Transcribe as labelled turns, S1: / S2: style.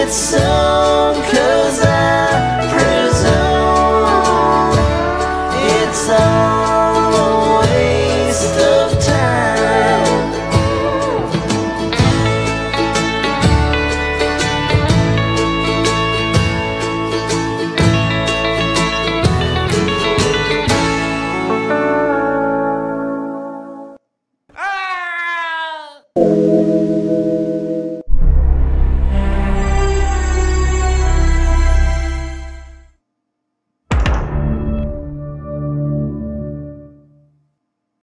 S1: get some, 'cause I presume it's all a waste of time. Ah!